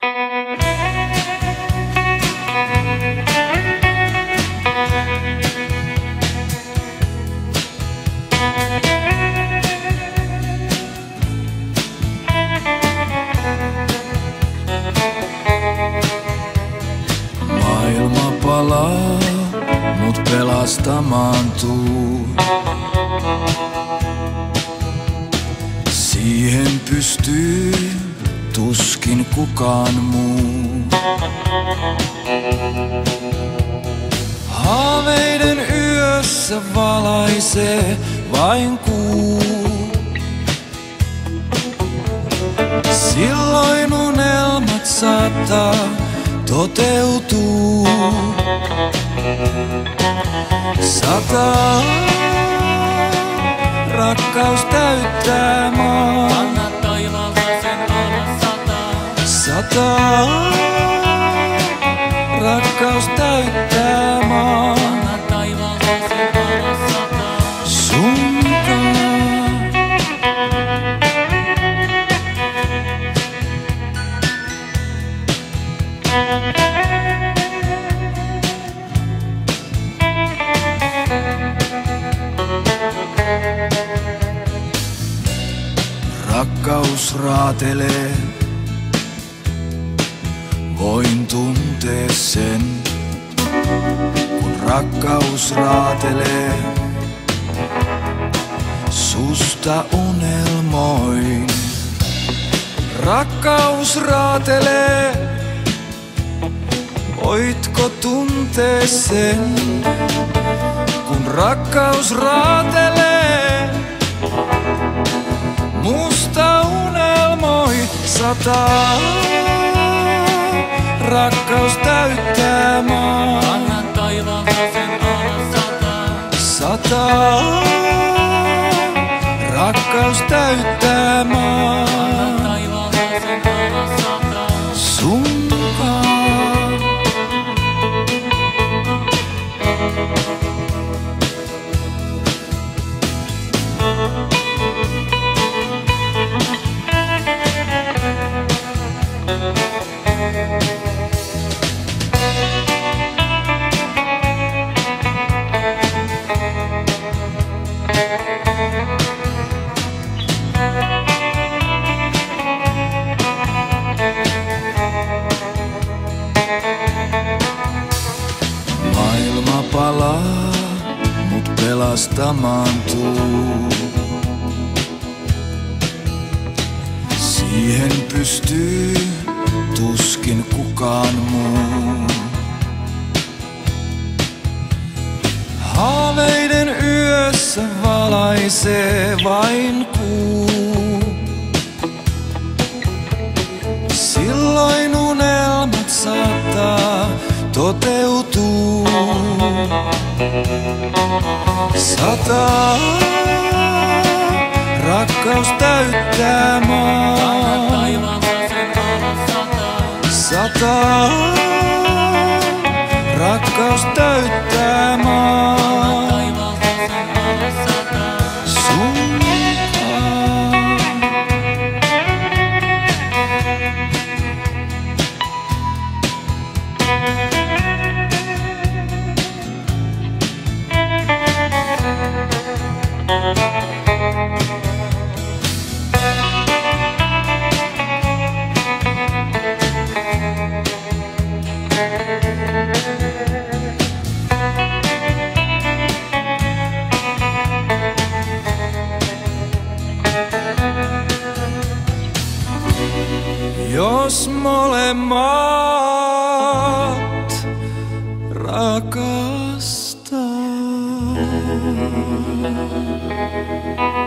Maailma palaa, mut pelastamaan tuu. Siihen pystyy tuskin kukaan muu. Haaveiden yössä valaisee vain kuu. Silloin unelmat saattaa toteutuu. Sataa, rakkaus täyttää maan. Anna taivaalta sen alas sataa. Sataa, rakkaus täyttää maan. Anna taivaalta sen alas sataa. Sunkaan. Rakkaus raatelee, voin tuntea sen. Kun rakkaus raatelee, susta unelmoin. Rakkaus raatelee, voitko tuntea sen? Kun rakkaus raatelee, musta unelmoi. Sataa, rakkaus täyttää maan. Anna taivaalta sen alas sataa. Sataa, rakkaus täyttää maan. Anna taivaalta sen alas sataa. Sunkaan. Maailma palaa, mut pelastamaan tuu. Siihen pystyy tuskin kukaan muu. Haaveiden yössä valaisee vain kuu. Silloin unelmat saattaa toteutuu. Sataa, rakkaus täyttää maan. Anna taivaalta sen alas sataa. Sataa, rakkaus täyttää maan. Anna taivaalta sen alas sataa. Sunkaan. Jos molemmat rakastaa.